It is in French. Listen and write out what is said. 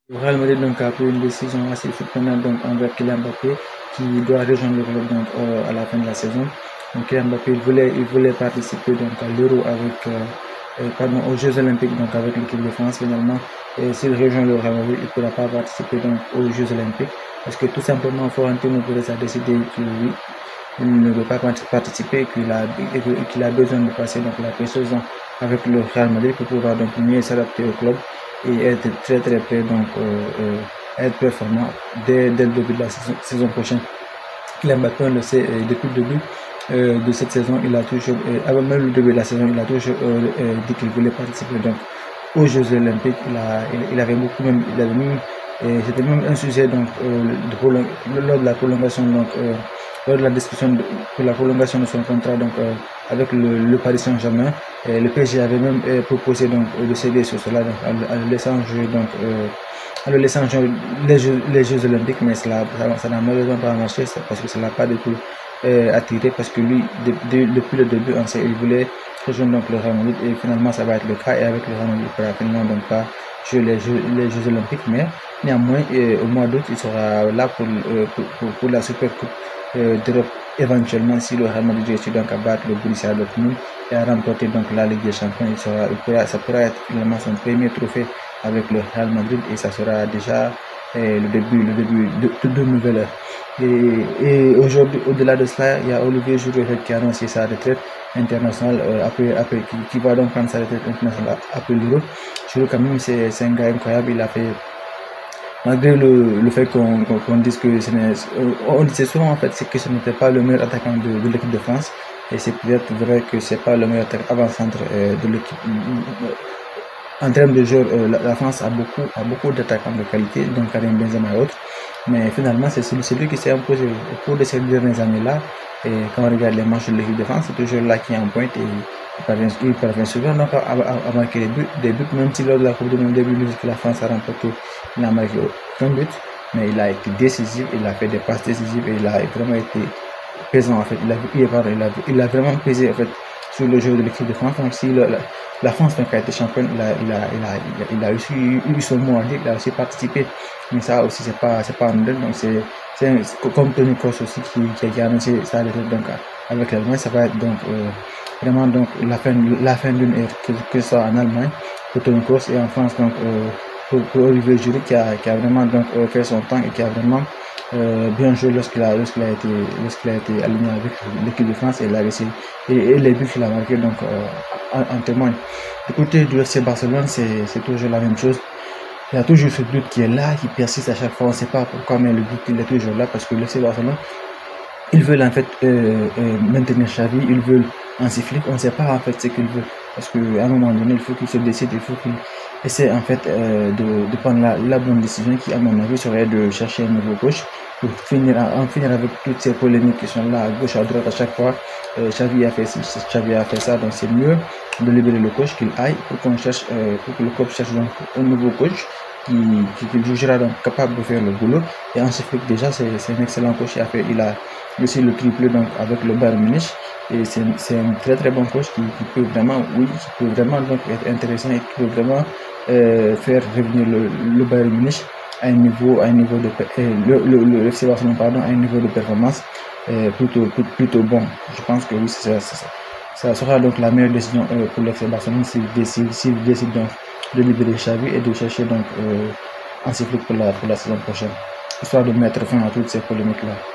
Le Real Madrid donc a pris une décision assez surprenante donc envers Kylian Mbappé qui doit rejoindre le club donc à la fin de la saison. Donc Kylian Mbappé il voulait participer donc à l'Euro avec pardon, aux Jeux Olympiques donc avec l'équipe de France finalement. Et s'il rejoint le Real Madrid, il ne pourra pas participer donc aux Jeux Olympiques parce que tout simplement Florentino Pérez a décidé qu'il ne veut pas participer et qu'il a besoin de passer donc la pré-saison avec le Real Madrid pour pouvoir donc mieux s'adapter au club et être très prêt donc être performant dès le début de la saison prochaine. Kylian Mbappé, on le sait, depuis le début de cette saison, il a toujours, avant même le début de la saison, il a toujours dit qu'il voulait participer donc aux Jeux Olympiques. Il avait beaucoup même, c'était même un sujet donc lors de la prolongation donc lors de la discussion pour la prolongation de son contrat donc avec le Paris Saint-Germain. Le PSG avait même proposé donc de céder sur cela donc, en le laissant jouer donc en le laissant jouer les Jeux Olympiques, mais ça n'a malheureusement pas marché parce que ça l'a pas du tout attiré parce que lui depuis le début on sait il voulait rejoindre donc le Real Madrid et finalement ça va être le cas et avec le Real Madrid il pourra finalement donc pas jouer les Jeux Olympiques, mais néanmoins au mois d'août il sera là pour la Super Coupe d'Europe éventuellement si le Real Madrid réussit donc à battre le Borussia Dortmund et à remporter donc la Ligue des Champions. Ça pourra être finalement son premier trophée avec le Real Madrid et ça sera déjà le début de toute nouvelle ère. Et aujourd'hui, au-delà de cela, il y a Olivier Giroud qui a annoncé sa retraite internationale qui va donc prendre sa retraite internationale après l'Euro. Giroud quand même c'est un gars incroyable, il a fait malgré le fait qu'on dise que on disait souvent en fait que ce n'était pas le meilleur attaquant de l'équipe de France et c'est peut-être vrai que c'est pas le meilleur avant-centre de l'équipe. En termes de joueurs, la France a beaucoup d'attaquants de qualité, donc Karim Benzema et autres. Mais finalement, c'est celui qui s'est imposé au cours de ces dernières années-là. Et quand on regarde les matchs de l'équipe de France, c'est toujours là qui est en pointe et il parvient souvent donc, à marquer des buts, même si lors de la Coupe du Monde 2018 que la France a remporté, il n'a marqué aucun but. Mais il a été décisif, il a fait des passes décisives et il a vraiment été pesant en fait. Il a vraiment pesé en fait sur le jeu de l'équipe de France. Donc si la France a été championne, il a aussi eu son mot à dire, il a aussi participé. Mais ça aussi c'est pas anodin. Donc c'est comme Toni Kroos aussi qui a annoncé sa retraite donc avec l'Allemagne. Ça va être donc vraiment donc la fin d'une ère, que ce soit en Allemagne pour Toni Kroos et en France donc pour Olivier Giroud qui a vraiment donc fait son temps et qui a vraiment bien joué lorsqu'il a été aligné avec l'équipe de France et les buts qu'il a marqués donc en témoignent. Du côté du FC Barcelone, c'est toujours la même chose. Il y a toujours ce doute qui est là, qui persiste à chaque fois. On ne sait pas pourquoi, mais le doute il est toujours là parce que le FC Barcelone, ils veulent en fait maintenir Xavi, ils veulent Hansi Flick, on ne sait pas en fait ce qu'ils veulent parce qu'à un moment donné il faut qu'ils se décident, il faut qu'ils essaient en fait de prendre la bonne décision qui à mon avis serait de chercher un nouveau coach pour finir avec toutes ces polémiques qui sont là à gauche à droite à chaque fois. Xavi a fait ci, Xavi a fait ça, donc c'est mieux de libérer le coach qu'il aille pour que le coach cherche donc un nouveau coach qui jugera donc capable de faire le boulot. Et Hansi Flick déjà c'est un excellent coach, il a aussi le triplé donc avec le Bayern Munich et c'est un très bon coach qui peut vraiment donc être intéressant et qui peut vraiment faire revenir le Bayern Munich à un niveau de le FC Barcelone pardon à un niveau de performance plutôt bon. Je pense que oui ça sera donc la meilleure décision pour le FC Barcelone s'il décide donc de libérer Xavi et de chercher donc Hansi Flick pour la saison prochaine, histoire de mettre fin à toutes ces polémiques là.